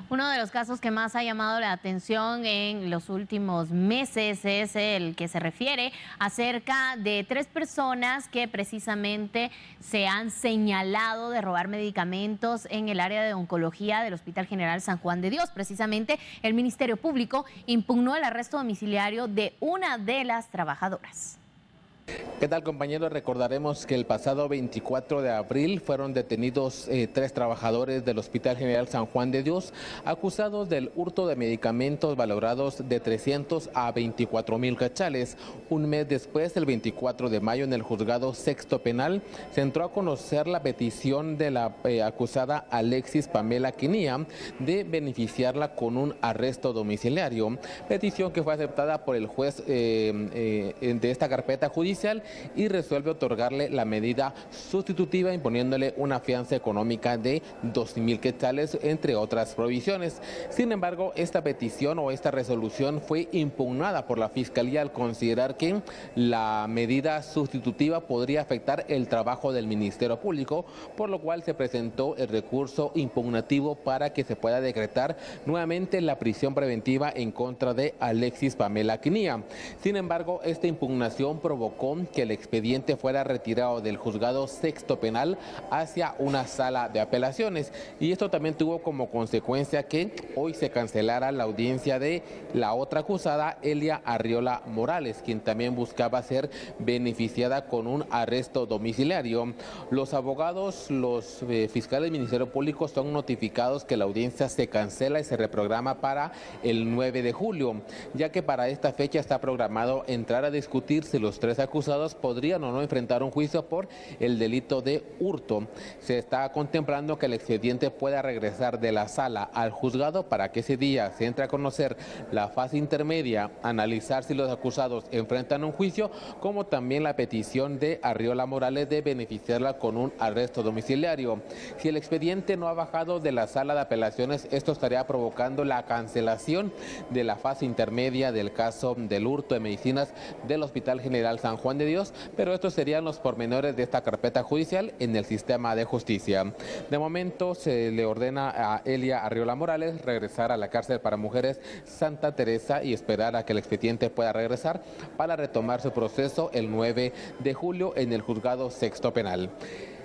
Uno de los casos que más ha llamado la atención en los últimos meses es el que se refiere acerca de 3 personas que precisamente se han señalado de robar medicamentos en el área de oncología del Hospital General San Juan de Dios. Precisamente el Ministerio Público impugnó el arresto domiciliario de una de las trabajadoras. ¿Qué tal, compañeros? Recordaremos que el pasado 24 de abril fueron detenidos 3 trabajadores del Hospital General San Juan de Dios acusados del hurto de medicamentos valorados de 300 a 24,000 quetzales. Un mes después, el 24 de mayo, en el juzgado sexto penal, se entró a conocer la petición de la acusada Alexis Pamela Quinía de beneficiarla con un arresto domiciliario, petición que fue aceptada por el juez de esta carpeta judicial y resuelve otorgarle la medida sustitutiva imponiéndole una fianza económica de 2,000 quetzales, entre otras provisiones. Sin embargo, esta petición o esta resolución fue impugnada por la Fiscalía al considerar que la medida sustitutiva podría afectar el trabajo del Ministerio Público, por lo cual se presentó el recurso impugnativo para que se pueda decretar nuevamente la prisión preventiva en contra de Alexis Pamela Quinía. Sin embargo, esta impugnación provocó que el expediente fuera retirado del juzgado sexto penal hacia una sala de apelaciones, y esto también tuvo como consecuencia que hoy se cancelara la audiencia de la otra acusada, Elia Arriola Morales, quien también buscaba ser beneficiada con un arresto domiciliario. Los abogados, los fiscales del Ministerio Público son notificados que la audiencia se cancela y se reprograma para el 9 de julio, ya que para esta fecha está programado entrar a discutir si los 3 acusados podrían o no enfrentar un juicio por el delito de hurto. Se está contemplando que el expediente pueda regresar de la sala al juzgado para que ese día se entre a conocer la fase intermedia, analizar si los acusados enfrentan un juicio, como también la petición de Arriola Morales de beneficiarla con un arresto domiciliario. Si el expediente no ha bajado de la sala de apelaciones, esto estaría provocando la cancelación de la fase intermedia del caso del hurto de medicinas del Hospital General San Juan de Dios, pero estos serían los pormenores de esta carpeta judicial en el sistema de justicia. De momento se le ordena a Elia Arriola Morales regresar a la cárcel para mujeres Santa Teresa y esperar a que el expediente pueda regresar para retomar su proceso el 9 de julio en el juzgado sexto penal.